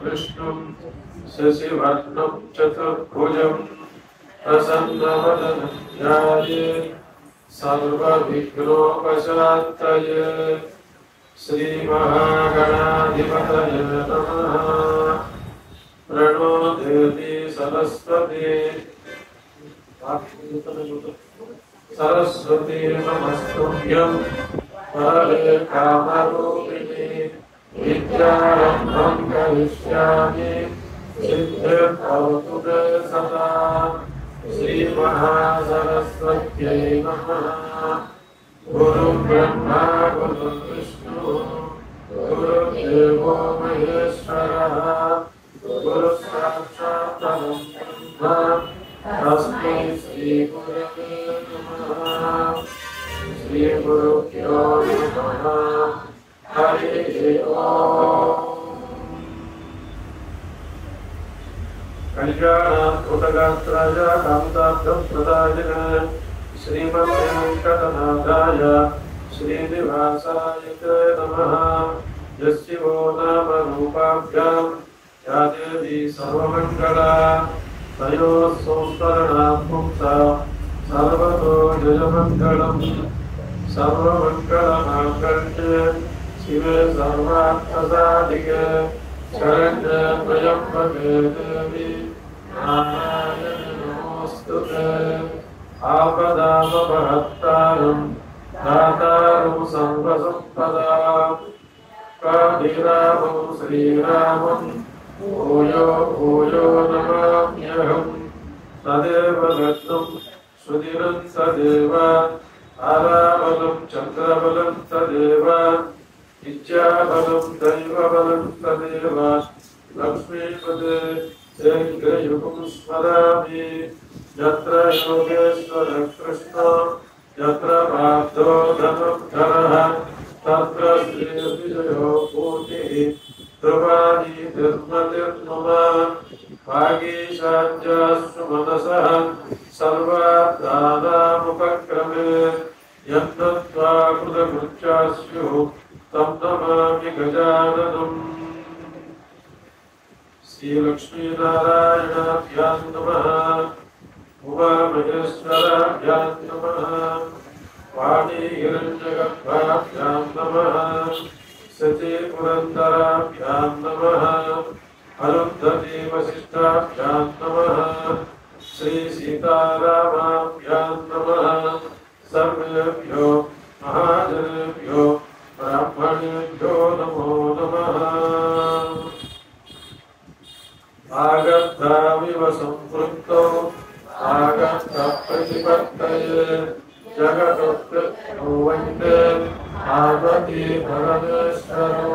विष्णुं शशिवर्णं चतुर्भुजं प्रसन्नवदनं ध्यायेत् सर्वविघ्नोपशान्तये। श्रीमहागणाधिपतये नमः। प्रणो देवी सरस्वती सरस्वती नमस्तुभ्यं वरदे कामरूपिणी विद्यारम्भं करिष्यामि सिद्धिर्भवतु मे सदा। श्रीमहासरस्वत्यै नमः। गुरुब्रह्मा गुरुर्विष्णुः गुरुर्देवो महेश्वरः गुरुसाक्षात् परब्रह्म तस्मै श्रीगुरवे नमः। श्रीगुरुभ्यो नमः। हरिः ओम्। कल्याणात्मकगात्राय कान्तार्थं प्रदायिने श्रीमद्वेङ्कटनाथाय श्रीनिवासाय ते नमः। यस्यो नाम रूपाभ्यां या देवी सर्वमङ्गला तयोः संस्मरणात् मुक्ता सर्वतो जयमङ्गलम्। सर्वमङ्गलमाङ्गल्ये शिवे सर्वार्थसाधिके शरण्ये त्र्यम्बके देवी नारायणि नमोऽस्तुते। आपदामपहर्तारं दातारं सर्वसम्पदां काभिरामं श्रीरामं भूयो भूयो नमाम्यहम्। तदेव लग्नं सुदिनं तदेव आराबलं चन्द्रबलं तदेव विद्याबलं दैवबलं तदेव लक्ष्मीपदे शीघ्रयुगं स्मरामि। यत्र योगेश्वर कृष्ण यत्र पार्थो धनुर्धरः तत्र श्रीविजयो भूतिः। ध्रुवाणि निर्मतिर्मम भागीशाद्यास्तु मनसः सर्वार्थानामुपक्रमे। यन्नत्वा कृतकृत्या स्युः तं नमामि गजाननम्। श्रीलक्ष्मीनारायणाभ्यां नमः। उमामहेश्वराभ्यां नमः। वाणी हिरण्यगर्भाभ्यां नमः। सतीपुरन्दराभ्यां नमः। अरुन्धती वसिष्ठाभ्यां नमः। श्रीसीतारामाभ्यां नमः। सर्वेभ्यो महाजनेभ्यो ब्राह्मणेभ्यो नमो नमः। आगताविव सम्पृक्तौ आगतप्रतिपत्तये जगदुत्पत्तौ वन्दे पार्वती परमेश्वरौ।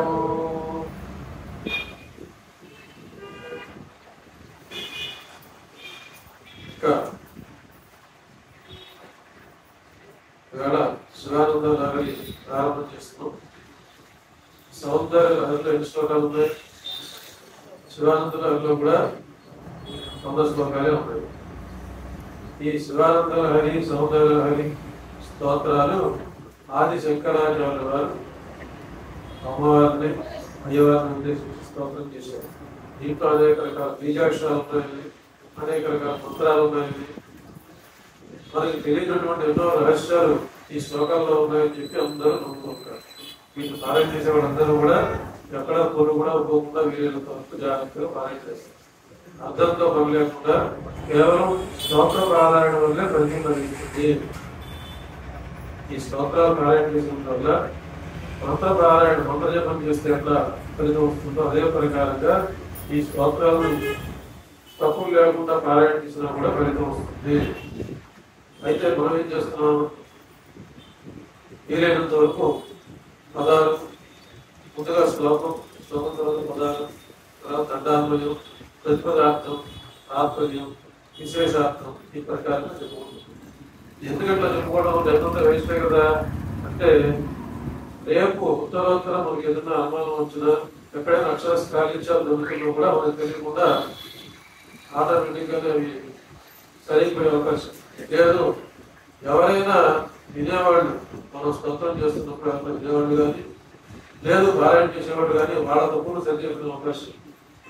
ఇవాళ శివానంద లహరి ప్రారంభం చేస్తున్నాం. సౌందర్య లహరిలో ఎన్ని శ్లోకాలు ఉన్నాయి? శివానంద లహరిలో కూడా 100 శ్లోకాలే ఉన్నాయి. ఈ శివానంద లహరి సౌందర్య లహరి స్తోత్రాలు ఆది శంకరాచార్యుల వారు అమ్మవారిని అయ్యవారిని ఉద్దేశించి స్తోత్రం చేశారు. దీంట్లో అనేక రకాల బీజాక్షరాలు ఉన్నాయండి, అనేక రకాల మంత్రాలు ఉన్నాయండి. మనకి తెలియనటువంటి ఎన్నో రహస్యాలు ఈ శ్లోకాల్లో ఉన్నాయని చెప్పి అందరూ నమ్ముతూ ఉంటారు. వీటిని పారాయణ చేసేవాళ్ళందరూ కూడా ఎక్కడ పొరు కూడా పోకుండా వీళ్ళతో జాగ్రత్తగా పారాయణ చేస్తారు. అర్థంతో పని లేకుండా కేవలం స్తోత్ర పారాయణ వల్లే ఫలితం కలిగింది. ఈ స్తోత్రాలు పారాయణ చేసిన వల్ల మంత్ర పారాయణ మంత్రజపం చేస్తే ఎట్లా ఫలితం వస్తుందో అదే ప్రకారంగా ఈ స్తోత్రాలను తప్పులు లేకుండా పారాయణ చేసినా కూడా ఫలితం వస్తుంది. అయితే మనం ఏం చేస్తున్నాం? వీలైనంత వరకు పదాలు ముందుగా శ్లోకం తర్వాత పదాలు తర్వాత దండాన్వయం ప్రతిపదార్థం తాత్పర్యం విశేషార్థం ఈ ప్రకారంగా చెప్పుకుంటాం. ఎందుకంటే చెప్పుకోవడం లేకుండా వేస్తే కదా అంటే రేపు ఉత్తరోత్తరం మనకి ఏదైనా అనుమానం వచ్చినా ఎక్కడైనా అక్షర కాలించాలు దొరుకుతున్నా కూడా మనకు తెలియకుండా ఆటోమేటిక్గానే అవి సరిపోయే అవకాశం లేదు. ఎవరైనా వినేవాళ్ళు మనం స్తోత్రం చేస్తున్నప్పుడు ఎవరైనా వినేవాళ్ళు కానీ లేదు పారాయణ చేసేవాళ్ళు కానీ వాళ్ళ తప్పులు సరిచేసుకునే అవకాశం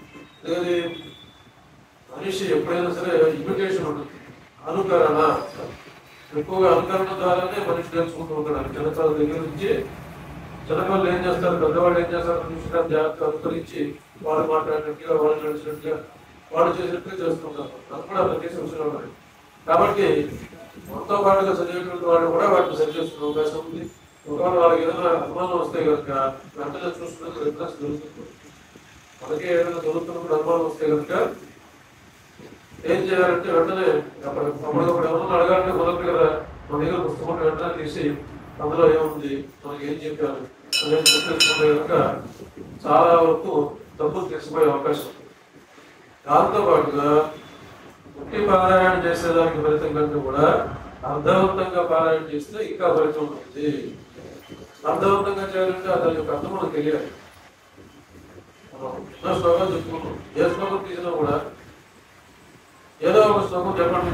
అనేది మనిషి ఎప్పుడైనా సరే ఇమిటేషన్ ఉంటుంది, అనుకరణ. ఎక్కువగా అనుకరణ ద్వారానే మనిషి నేర్చుకుంటూ ఉంటాడు. చిన్నతల దగ్గర నుంచి చిన్నపిల్లలు ఏం చేస్తారు, పెద్దవాళ్ళు ఏం చేస్తారు చూసి జాగ్రత్తగా అనుకరించి వాళ్ళు మాట్లాడినట్టుగా, వాళ్ళు నడిచినట్టుగా, వాళ్ళు చేసినట్టుగా చేస్తుంటారు. అది కూడా ప్రతి సంవత్సరం. కాబట్టి మొత్తం పాటుగా చదివేటువంటి వాళ్ళు కూడా వాటిని సరి చేసుకునే అవకాశం ఉంది. ఒకవేళ వాళ్ళకి ఏదైనా అనుమానం వస్తే కనుక వెంటనే చూసుకునే రిఫరెన్స్ దొరుకుతుంది. మనకే ఏదైనా దొరుకుతున్నప్పుడు అనుమానం వస్తే కనుక ఏం చేయాలంటే వెంటనే అప్పటికప్పుడు ఎవరన్నా అడగాలంటే మొదటి కదా మన దగ్గర పుస్తకం వెంటనే తీసి అందులో ఏముంది, మనకి ఏం చెప్పారు అనేది గుర్తించుకుంటే కనుక చాలా వరకు తప్పులు తెలిసిపోయే అవకాశం ఉంది. దాంతో పాటుగా పుట్టి పారాయణ చేసేదానికి ఫలితం కంటే కూడా అర్థవంతంగా పారాయణ చేస్తే ఇంకా ఫలితం ఉంటుంది. అర్థవంతంగా చేయాలంటే దాని యొక్క అర్థం మనకు తెలియాలి. ఎన్నో శ్లోకాలు చెప్పుకున్నాం. ఏ శ్లోకం తీసినా కూడా ఏదో ఒక శ్లోకం చెప్పండి.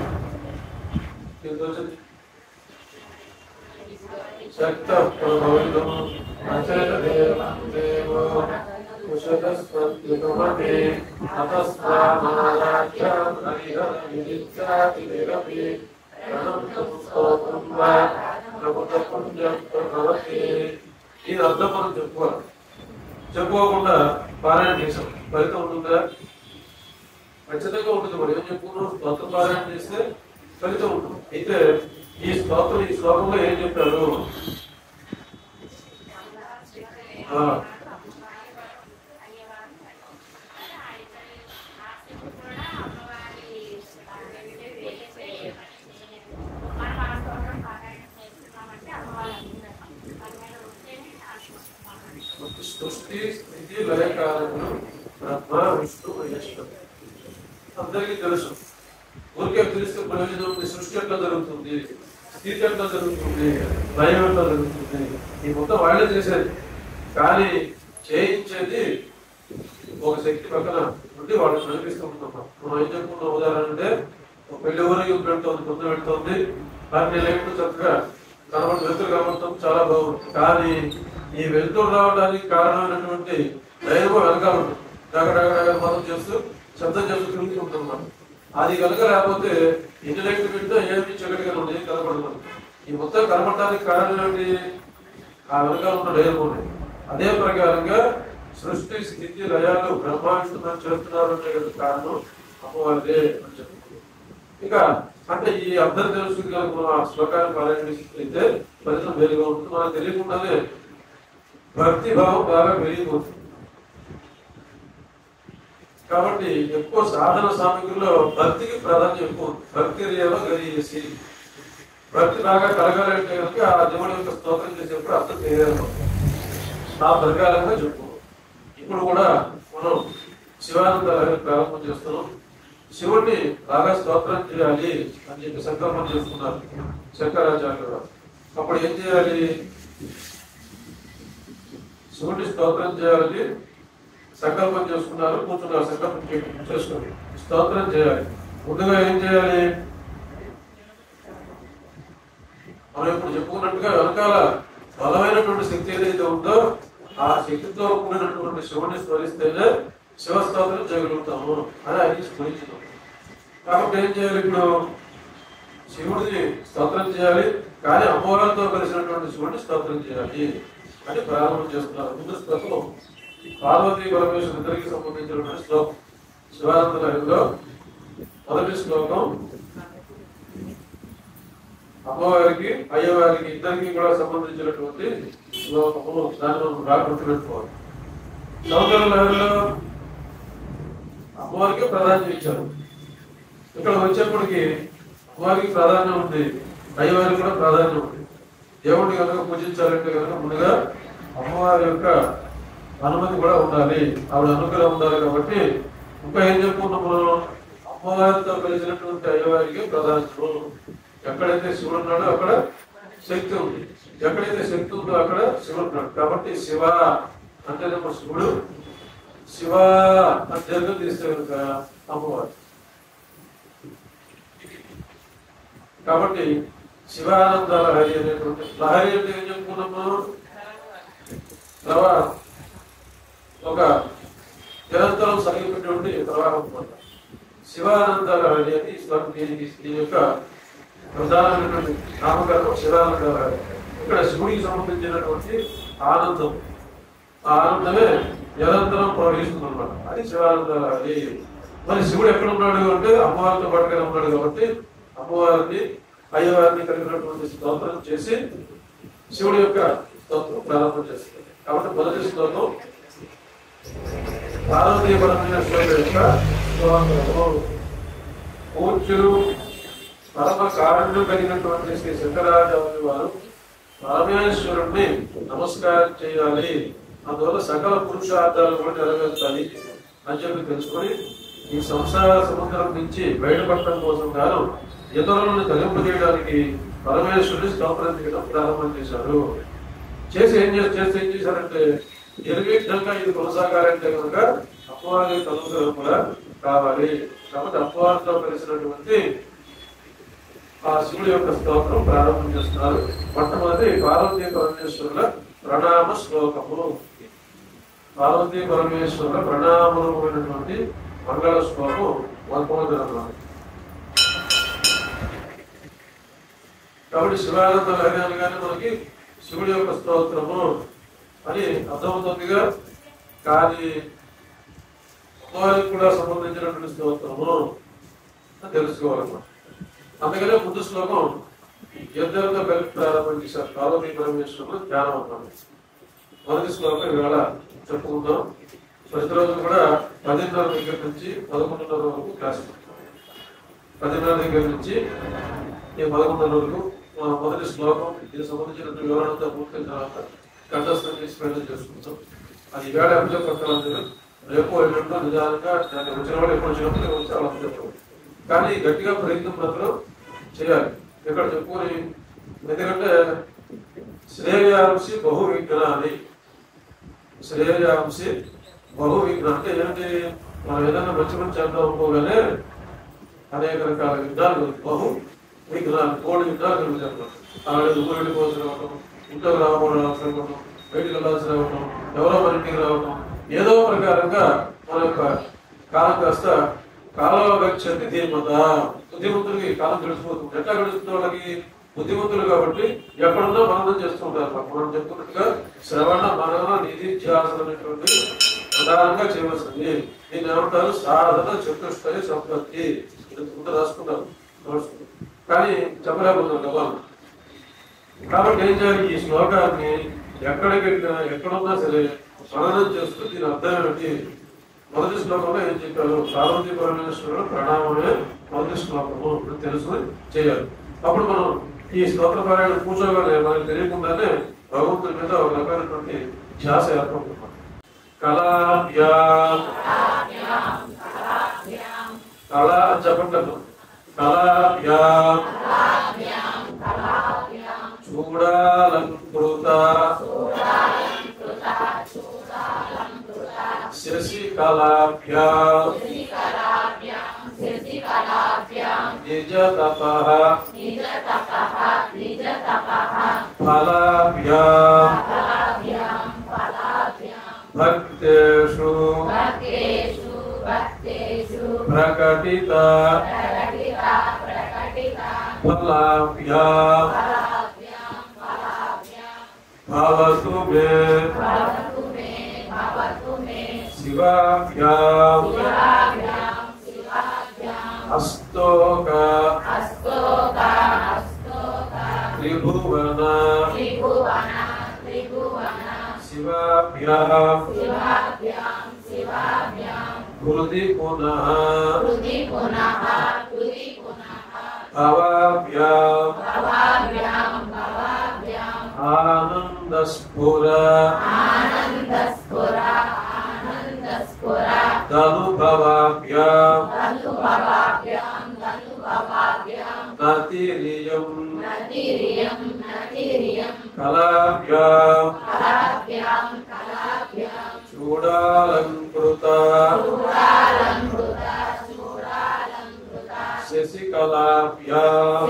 శక్త ప్రభావితం ఈ అర్థం మనం చెప్పుకోవాలి. చెప్పుకోకుండా పారాయణ చేసాం, ఫలితం ఉంటుందా? ఖచ్చితంగా ఉంటుంది. మనం ఏం చెప్పుకున్నాం, స్తోత్రం పారాయణ చేస్తే ఫలితం ఉంటుంది. అయితే ఈ శ్లోకంలో ఏం చెప్పారు? సృష్టి స్థితి లయకారకులు బ్రహ్మ విష్ణు మహేశ్వరుడు అందరికీ తెలుసు. ఊరికే తెలిస్తే ప్రయోజనం ఉంది. సృష్టి ఎట్లా జరుగుతుంది, స్థితి ఎట్లా జరుగుతుంది, లయం ఎట్లా జరుగుతుంది, ఈ మొత్తం వాళ్ళే చేసేది. కానీ చేయించేది ఒక శక్తి పక్కన ఉండి వాళ్ళకి నడిపిస్తూ ఉంటున్నాం. మనం ఏం చెప్పుకున్న ఉదాహరణ అంటే పెళ్లి ఊరికి పెడుతోంది, పొద్దున పెడుతోంది, దాన్ని లైట్లు చక్కగా కనబడి వెళ్తురు కనబడతాం, చాలా బాగుంటుంది. కానీ ఈ వెళ్తురు రావడానికి కారణమైనటువంటి దైవం వెనకాల ఉంటుంది. డగడగడగ మనం చేస్తూ శబ్దం చేస్తూ తిరుగుతుంటాం మనం. అది కనుక లేకపోతే ఎన్ని లైట్లు పెట్టినా ఏమి చక్కటిగా ఉండేది కనపడదు. ఈ మొత్తం కనపడటానికి కారణం ఏంటి? ఆ వెనకాల ఉన్న దైవం. అదే ప్రకారంగా సృష్టి స్థితి లయాలు బ్రహ్మాండం చేస్తున్నారు అంటే కారణం అమ్మవారిదే అని చెప్తున్నారు. ఇక అంటే ఈ అర్థం తెలుసుకుని కనుక మనం ఆ శ్లోకాన్ని పారాయణిస్తే ఫలితం వేరుగా ఉంటుంది. మనకు తెలియకుండానే భక్తి భావం బాగా పెరిగిపోతుంది. కాబట్టి ఎక్కువ సాధన సామగ్రిలో భక్తికి ప్రాధాన్యం ఎక్కువ ఉంది. భక్తి రేవ గరియేసి భక్తి బాగా కలగాలంటే కనుక ఆ దేవుడి యొక్క స్తోత్రం చేసేప్పుడు అర్థం తెలియదు. ఆ ప్రకారంగా చెప్పుకోవాలి. ఇప్పుడు కూడా మనం శివానంద ప్రారంభం చేస్తున్నాం. శివుడిని బాగా స్తోత్రం చేయాలి అని చెప్పి సంకల్పం చేసుకున్నారు శంకరాచార్యులు గారు. అప్పుడు ఏం చేయాలి? శివుడిని స్తోత్రం చేయాలని సంకల్పం చేసుకున్నారు, కూర్చున్నారు. సంకల్పం చేసుకుని స్తోత్రం చేయాలి. ముందుగా ఏం చేయాలి? మనం ఇప్పుడు చెప్పుకున్నట్టుగా వెనకాల బలమైనటువంటి శక్తి ఏదైతే ఉందో ఆ శక్తితో కూడినటువంటి శివుడిని స్మరిస్తేనే శివస్తోత్రం చేయగలుగుతాము అని ఆయన స్మరించుతాం. కాబట్టి ఏం చేయాలి? ఇప్పుడు శివుడిని స్తోత్రం చేయాలి, కానీ అమ్మవారితో కలిసినటువంటి శివుడిని స్తోత్రం చేయాలి అని ప్రారంభం చేస్తున్నారు. ముందు శ్లోకం పార్వతీ పరమేశ్వరు ఇద్దరికి సంబంధించినటువంటి శ్లోకం. శివానంద లహరిలో మొదటి శ్లోకం అమ్మవారికి అయ్యవారికి ఇద్దరికి కూడా సంబంధించినటువంటి శ్లోకము. దాన్ని మనం రాకుండా పెట్టుకోవాలి. సౌందర్య లహరిలో అమ్మవారికి ప్రాధాన్యం ఇచ్చారు. ఇక్కడ వచ్చేప్పటికి అమ్మవారికి ప్రాధాన్యం ఉంది, అయ్యవారికి కూడా ప్రాధాన్యం ఉంది. దేవుడిని కనుక పూజించాలంటే కనుక ముందుగా అమ్మవారి యొక్క అనుమతి కూడా ఉండాలి, ఆవిడ అనుగ్రహం ఉండాలి. కాబట్టి ఇంకా ఏం చెప్పుకున్నాం మనం? అమ్మవారితో కలిసినటువంటి అయ్యవారికి ప్రాధాన్యం. ఎక్కడైతే శివుడు ఉన్నాడో అక్కడ శక్తి ఉంది, ఎక్కడైతే శక్తి ఉందో అక్కడ శివుడు ఉన్నాడు. కాబట్టి శివ అంటేనేమో శివుడు, శివ అని దీర్ఘం తీస్తే కనుక అమ్మవారు. కాబట్టి శివానంద లహరి అనేటువంటి లహరి అంటే ఏం చెప్పుకున్నాము? ఒక నిరంతరం సాగినటువంటి ప్రవాహం అన్నమాట. శివానంద లహరి అని దీని యొక్క ప్రధానమైనటువంటి నామకరణం శివానంద లహరి. ఇక్కడ శివుడికి సంబంధించినటువంటి ఆనందం, ఆ ఆనందమే నిరంతరం ప్రవహిస్తుంది అన్నమాట. అది శివానంద లహరి. మరి శివుడు ఎక్కడ ఉన్నాడు అంటే అమ్మవారితో పాటుగానే ఉన్నాడు కాబట్టి అమ్మవారిని అయ్యవారిని కలిగినటువంటి స్తోత్రం చేసి శివుడి యొక్క స్తోత్రం ప్రారంభం చేస్తుంది. కాబట్టి మొదటి స్తోత్రం పార్వతీ పరమేశ్వరుడు యొక్క స్తోత్రము. పూజ్యులు పరమ కారణం కలిగినటువంటి శ్రీ శంకరాచార్యులు వారు పరమేశ్వరుణ్ణి నమస్కారం చేయాలి, అందువల్ల సకల పురుషార్థాలు కూడా నెరవేర్చాలి అని చెప్పి తెలుసుకొని ఈ సంసార సముద్రం నుంచి బయటపడటం కోసం గాను ఇతరులను తరింపజేయడానికి పరమేశ్వరుని స్తోత్రం చేయడం ప్రారంభం చేశారు. చేసి ఏం చేశారంటే నిర్విఘ్నంగా ఇది కొనసాగాలంటే కనుక అమ్మవారి తనువు కూడా కావాలి. కాబట్టి అమ్మవారితో కలిసినటువంటి ఆ శివుడి యొక్క స్తోత్రం ప్రారంభం చేస్తున్నారు. మొట్టమొదటి పార్వతీ పరమేశ్వరుల ప్రణామ శ్లోకము. పార్వతీ పరమేశ్వరుల ప్రణామమైనటువంటి మంగళ శ్లోకం మొట్టమొదటి అన్నారు. కాబట్టి శివానంద లహరి అనగానే మనకి శివుడి యొక్క స్తోత్రము అని అర్థమవుతుందిగా. కానీ అమ్మవారికి కూడా సంబంధించినటువంటి స్తోత్రము అని తెలుసుకోవాలన్నమాట. అందుకనే ముందు శ్లోకం ఇద్దరితో కలిపి ప్రారంభం చేశారు. పార్వతీ పరమేశ్వరులు ధ్యానం అన్నాడు. మొదటి శ్లోకం ఇవాళ చెప్పుకుందాం. ప్రతిరోజు కూడా 10:30 దగ్గర నుంచి 11:30 వరకు క్లాస్. 10:30 దగ్గర నుంచి 11:30 వరకు మొదటి శ్లోకం దీనికి సంబంధించిన వివరణతో పూర్తయిన తర్వాత కంఠస్థం చేసి ప్రయత్నం చేసుకుంటాం. అది వేళ అభిజం పట్టాలంటే రేపు ఎల్లుండో నిజానంగా దాన్ని వచ్చిన వాళ్ళు ఎప్పుడు వచ్చినప్పుడు వచ్చి అలా చెప్తాం. కానీ గట్టిగా ప్రయత్నం మాత్రం చేయాలి. ఇక్కడ చెప్పుకొని, ఎందుకంటే శ్రేయాంసి బహు విఘ్నాన్ని, శ్రేయాంసి బహు విఘ్నం అంటే ఏంటి? మనం ఏదైనా మంచి మంచి చేద్దాం అనుకోగానే అనేక రకాల విఘ్నాలు, బహు విఘ్నాలు, 3 విఘ్నాలు కలుగుతారు. అలాగే ఊరికి పోసి రావటం, ఇంట్లో రావడం, బయటికి వెళ్ళాల్సి రావటం, ఎవరో మన ఇంటికి రావటం, ఏదో ప్రకారంగా మన యొక్క కాలం కాస్త కాలంలో గడిచేది ధీమత. బుద్ధిమంతులకి కాలం గడిచిపోతుంది. ఎట్లా గడుస్తుంది? వాళ్ళకి బుద్ధిమంతులు కాబట్టి ఎక్కడున్నా మననం చేస్తూ ఉంటారు. మనం చెప్తున్నట్టుగా శ్రవణ మనన నిధిధ్యాసన అనేటువంటి ప్రధానంగా చేయవలసింది. దీన్ని ఏమంటారు? సాధన చతుష్టయ సంపత్తి. ముందు రాసుకుంటారు కానీ చెప్పలేకపోతున్నారు కదా. కాబట్టి ఏం చేయాలి? ఈ శ్లోకాన్ని ఎక్కడున్నా సరే మననం చేస్తూ దీని అర్థం ఏమిటి? మొదటి శ్లోకంలో ఏం చెప్పారు? పార్వతీ పరమేశ్వరుడు ప్రణామమే మొదటి శ్లోకము తెలుసుకుని చేయాలి. అప్పుడు మనం ఈ స్తోత్ర పారాయణ కూర్చోగానే మనకు తెలియకుండానే భగవంతుడి మీద ఒక రకమైనటువంటి ధ్యాస ఏర్పడుతుంది. కళాభ్యా కళా అని చెప్పండి. కళాభ్యా చూడాలంకృత శశికళాభ్యా నిజ తపః ఫలాభ్యా భక్తేషు ప్రకటిత ఫలాభ్యా భవతు మే శివాభ్యా అస్తోక త్రిభువన శివాభ్యా హృది పునః భవాభ్యా ఆనందస్ఫుర తనుభవాభ్యా నతిరియం కళాభ్యా చూడాలంకృత శశికళాభ్యా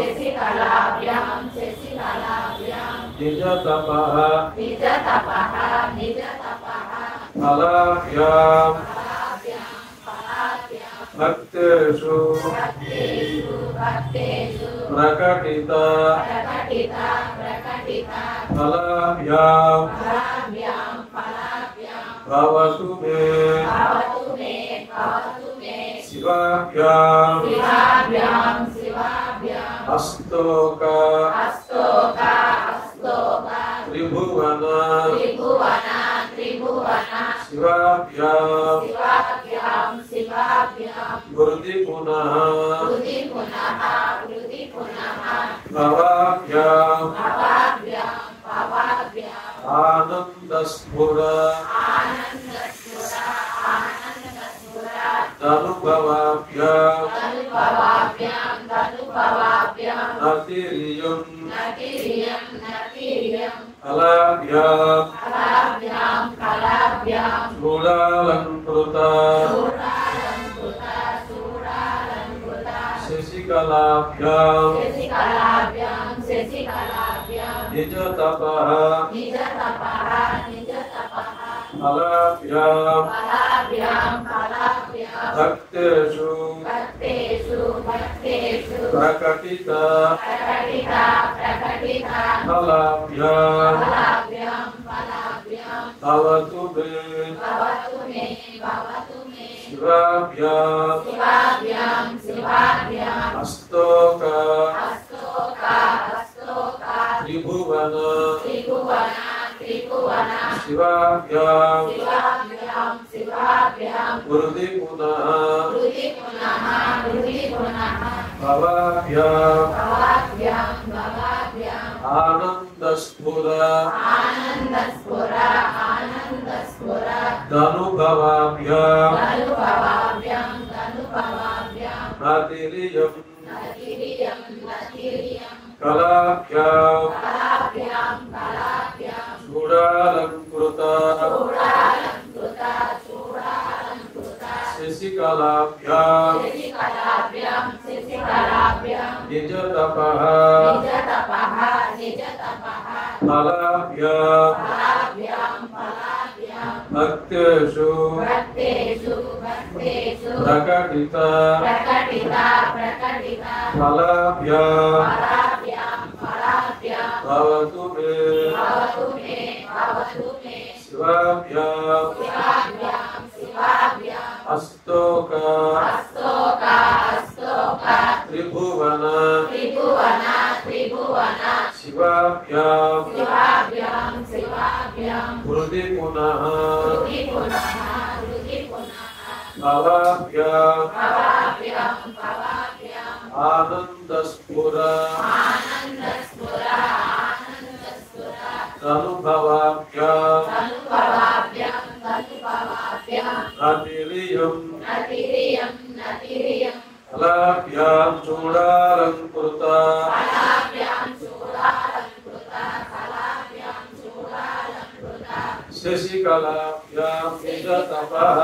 నిజ తపః ఫలాభ్యా భక్తేషు ప్రకటిత ఫలాభ్యాం భవతు మే శివాభ్యాం అస్తోక త్రిభువన శివాభ్యాం వృద్ధి పునః భవాభ్యాం ఆనందస్ఫుర ధనుభవాభ్యాం నతిరియం కళాభ్యాం చూడాలంకృత శశికళాభ్యాం నిజ తపః ఫలాభ్యాం భక్తేషు ప్రకటిత ఫలాభ్యాం భవతు మే శివాభ్యాం అస్తోక త్రిభువన శివాభ్యాం వృద్ధి పునః భవాభ్యాం ఆనందస్ఫుర ధనుభవాభ్యాం నతిరియం కళాభ్యాం చూడాలంకృత శశికళాభ్యాం నిజ తపః ఫలాభ్యాం భక్తేషు ప్రకటిత ఫలాభ్యాం భవతు మే శివాభ్యాం అస్తోక త్రిభువన శివాభ్యాం వృద్ధి పునః భవాభ్యాం ఆనందస్ఫుర ధనుభవాభ్యాం నతిరియం కళాభ్యాం చూడాలంకృత శశికళాభ్యాం నిజ తపః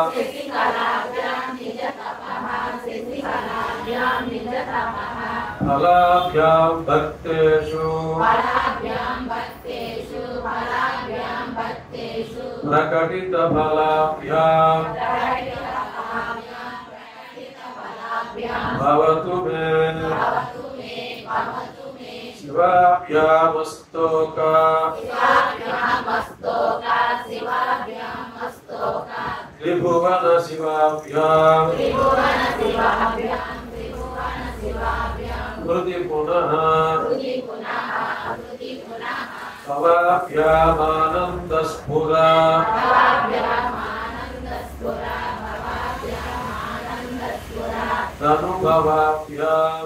ఫలాభ్యాం భక్తేషు ప్రకటిత ఫలాభ్యాం భవతు మే శివాభ్యాం అస్తోక త్రిభువన శివాభ్యాం వృద్ధి పునః భవాభ్యాం ఆనందస్ఫుర ధనుభవాభ్యాం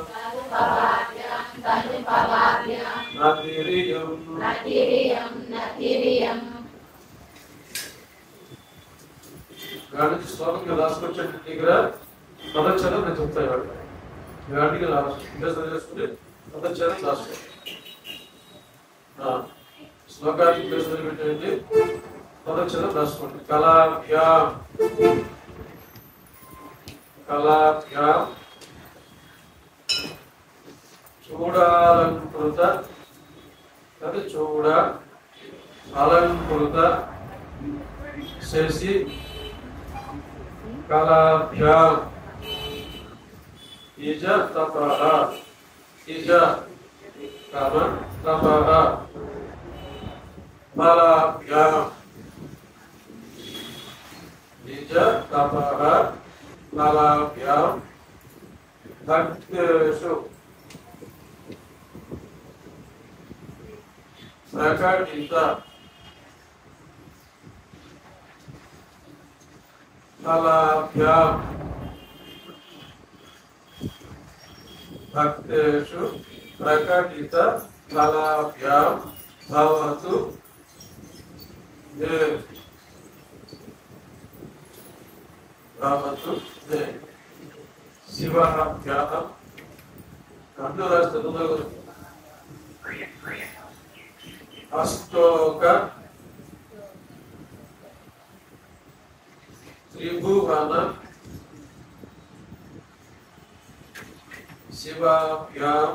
నతిరియం గాడికి శ్లోకంగా రాసుకొచ్చండి దగ్గర పదచ్ఛేదం నేను చెప్తాను ఇవాళ గాడికి రాసుకుంటే చేసుకుంటే పదచ్ఛేదం రాసుకోండి శ్లోకానికి ప్లేస్ పెట్టండి పదచ్ఛేదం రాసుకోండి కళాభ్యాం చూడాలంకృత చూడ అలంకృత శశి కళాభ్యాం ఇజ తపః ఇజ తపః ఫలాభ్యాం ఇజ తపః ఫలాభ్యాం భక్తేషు ప్రకటిత ఫలాభ్యాం భక్తేషు ప్రకటిత ఫలాభ్యాం భవతు భవతు శివాభ్యాం అందరూ రాస్తారు అష్టోక త్రిభువన శివాభ్యాం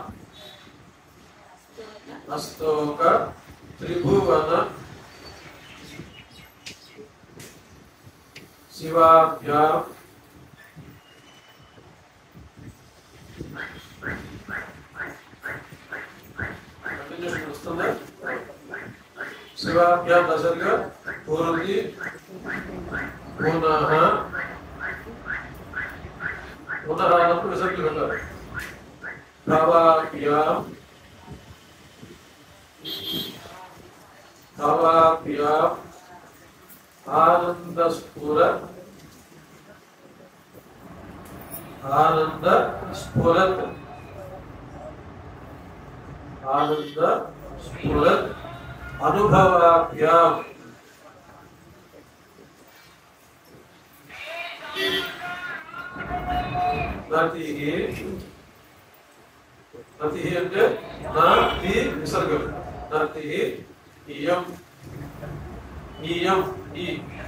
అష్టోక త్రిభువన శివాభ్యాం వస్తుందా శివాభ్యాం దశగా పూర్తి పునః అన్నప్పుడు విసర్గలు పెట్టాలి తవాభ్యాం ఆనంద స్ఫురత్ అనుభవాభ్యాం నతిః అంటే నా తి విసర్గలు నతిః ఇయం ఈ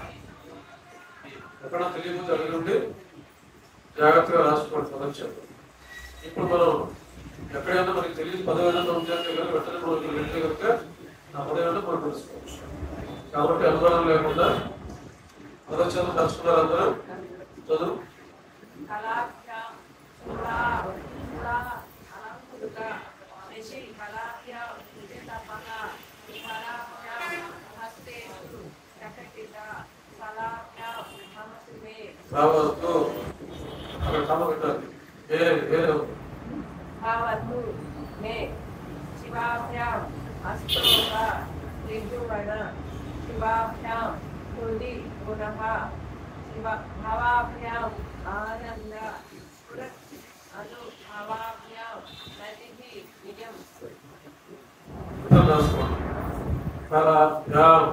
ఎక్కడ తెలియకపోతే అడిగి జాగ్రత్తగా రాసుకోండి పదచ్చారు. ఇప్పుడు మనం ఎక్కడైనా మనకి తెలియని పదం ఏదైనా ఉంటే వెంటనే మనం వెళ్తే కనుక ఆ పదం ఏదైనా మనం తెలుసుకోవచ్చు. కాబట్టి అనుమానం లేకుండా పదచ్చారం రాసుకున్నారు అందరూ చదువు. భవతు అక్కడ కమ పెట్టాలి. భవతు మే శివాభ్యాం అష్టోక త్రిభువన శివాభ్యాం తుది పునః భవాభ్యాం ఆనంద అనుభవాభ్యాం నతిః నిజం. ఫలాభ్యాం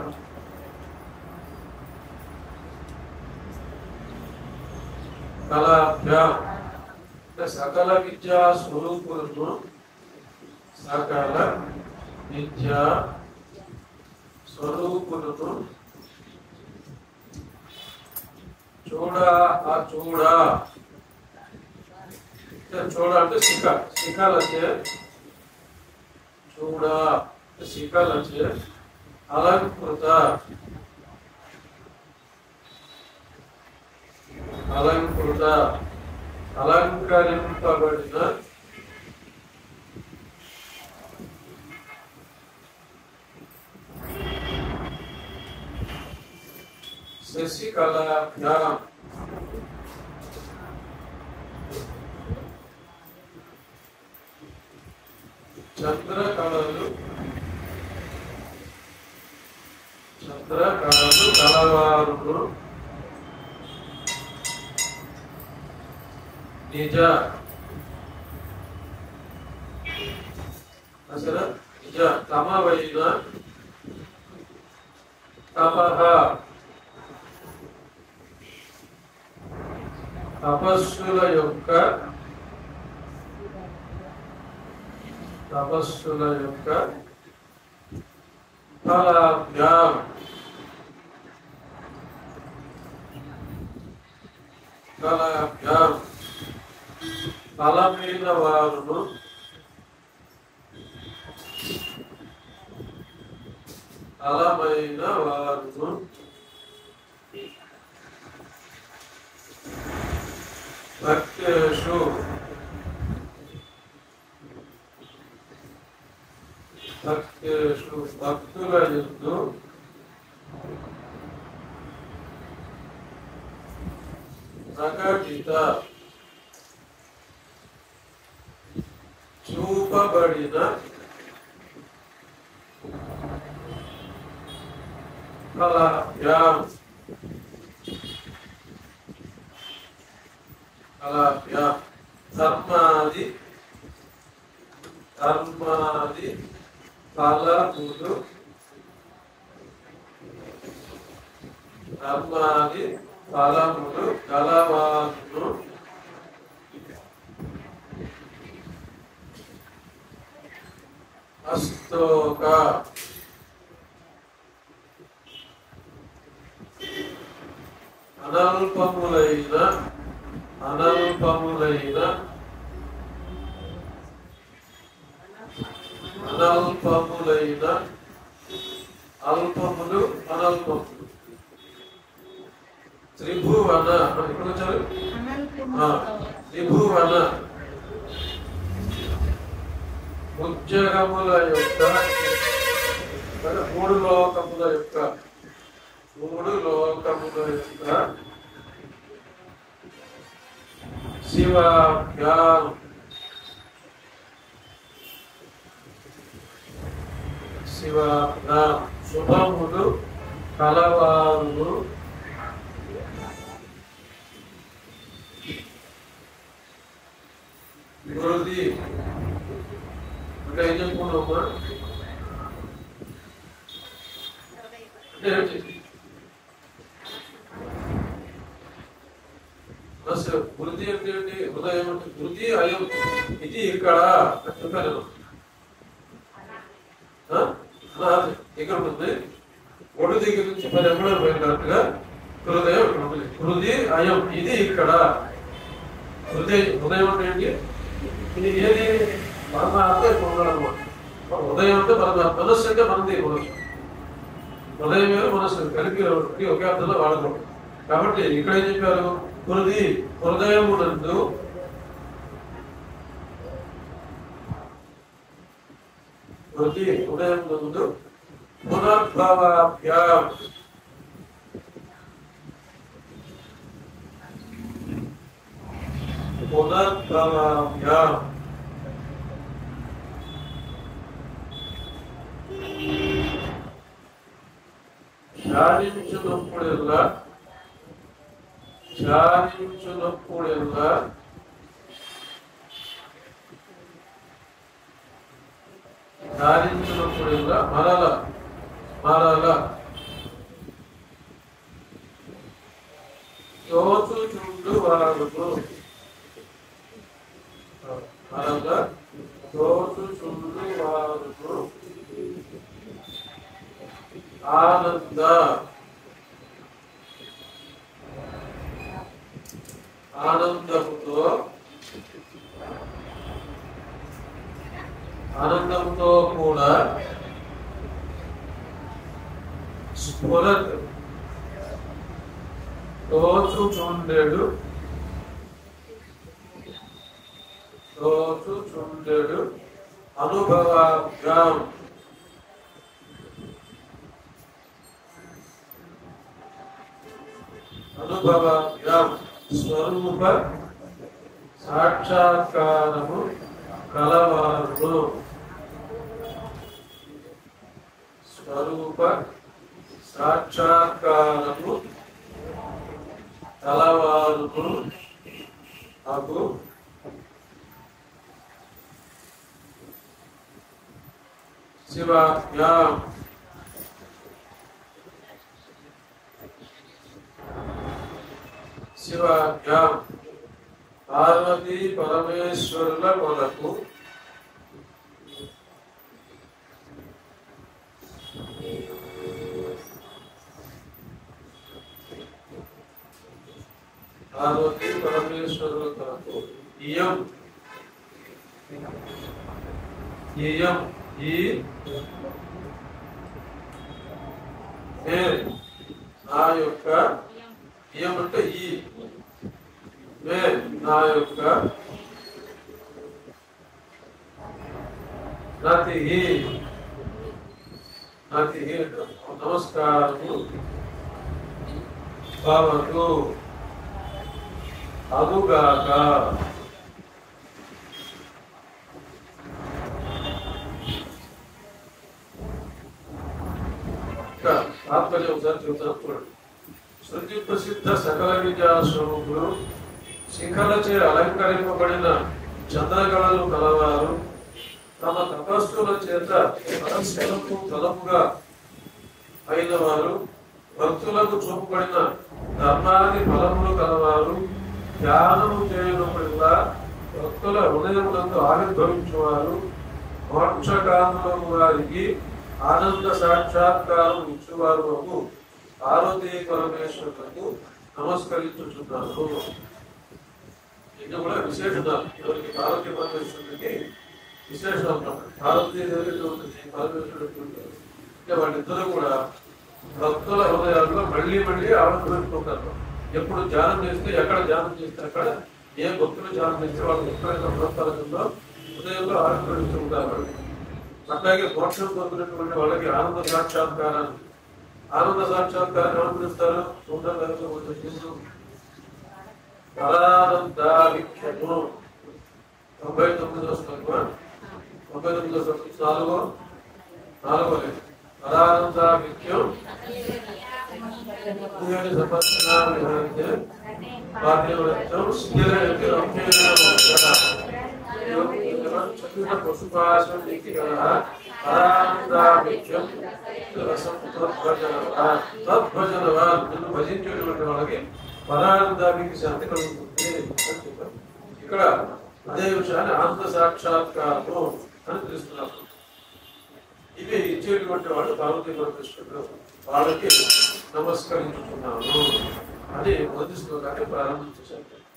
కళాభ్యాం సకల విద్యా స్వరూపులను సకల విద్యా స్వరూపులను చూడ అంటే శిఖలచే శిఖలచే అలంకృత అలంకరింపబడిన శశికళాభ్యాం చంద్రకళలు కలవారును నిజ అసలు నిజ తమవైన తపః తపస్సుల యొక్క ఫలాభ్యాం ఫలమైన వారును భక్తేషు భక్తుల యందు ప్రకటిత చూపబడిన కళాభ్యాం ధర్మాది ఫలములు గలవాను అస్తోక అనల్పములైన అల్పములు అనల్పములు త్రిభువన ఇక్కడ వచ్చారు త్రిభువన ఉద్యోగముల యొక్క మూడు లోకముల యొక్క శివాభ్యాం శుభములు కలవారు గురుది అంటే ఏం చెప్పుకున్నామా వృద్ధి అంటే హృదయం అంటే వృద్ధి అయం ఇది ఇక్కడ చెప్పాను ఇక్కడ ఉంటుంది ఒడు దగ్గర నుంచి 10 అంగుళాలు పోయినట్టుగా హృదయం ఇక్కడ ఉంటుంది హృది అయం ఇది ఇక్కడ హృదయం అంటే ఏంటి ఇది ఏది పరమాత్మ ఇక్కడ ఉన్నాడు అనమాట హృదయం అంటే పరమాత్మ మనస్సు అంటే మనది హృదయం వేరు మనస్సు కలిపి ఒకే అర్థంలో వాడకూడదు కాబట్టి ఇక్కడ ఏం చెప్పారు హృదయమునందు హృదయమునందు పునర్భవాభ్యాం ధ్యానించున్నప్పుడల్లా మరల తోచుచుండు వారును ఆనందముతో కూడా స్ఫురత్ తోచుచుండెడు అనుభవాభ్యాం స్వరూప సాక్షాత్కారము కలవారు అగు శివాభ్యాం పార్వతీ పరమేశ్వరుల కొరకు ఇయం నా యొక్క ఇయం అంటే ఈ నా యొక్క రతి నాకు నమస్కారము భవతు అగుగాక. తాత్పర్యం ఒకసారి చెబుతాను చూడండి. శృతి ప్రసిద్ధ సకల విద్యా స్వరూపుడు, శిఖలచే అలంకరింపబడిన చంద్రగళలు కలవారు, తమ తపస్సుల చేత పరస్పరము తలముగా అయిన వారు, భక్తులకు చూపబడిన ధర్మాది ఫలములు కలవారు, ధ్యానము చేయనప్పుడుగా భక్తుల హృదయములందు ఆవిర్భవించువారు, మోక్షకాములకు వారికి ఆనంద సాక్షాత్కారం ఇచ్చువారు పార్వతీ పరమేశ్వరులకు నమస్కరించుచున్నాను. ఇది కూడా విశేషణాలు. ఎవరికి పార్వతీ పరమేశ్వరుడికి విశేషం పార్వతీదేవి పరమేశ్వరుడు అంటే వాళ్ళిద్దరూ కూడా భక్తుల హృదయాల్లో మళ్ళీ మళ్ళీ ఆవిర్భవించుకుంటారు. ఎప్పుడు ధ్యానం చేస్తే, ఎక్కడ ధ్యానం చేస్తే అక్కడ, ఏ భక్తులు ధ్యానం చేస్తే వాళ్ళు ఎప్పుడైనా భక్తులలో హృదయంలో ఆవిర్భవించుకుంటారు. అట్లాగే మోక్షం పొందినటువంటి వాళ్ళకి ఆనంద సాక్షాత్కారాన్ని ఏమనిపిస్తారు? పరానందావిఖ్యము 99వ శ్లోకం 99వ శ్లోకం 4వ లేదు. పరానందావిఖ్యం పశుపాశం తద్భజనవాన్ నిన్ను భజించేటువంటి వాళ్ళకి పరానందానికి శాంతి కలుగుతుంది అని చెప్పారు. ఇక్కడ అదే విషయాన్ని ఆనంద సాక్షాత్కారము అని తెలుస్తున్నారు. ఇవి ఇచ్చేటువంటి వాళ్ళు పార్వతీ పరమేశ్వరుడు, వాళ్ళకి నమస్కరించుకున్నాను అని మొదటి శ్లోకాన్ని ప్రారంభించేశారు.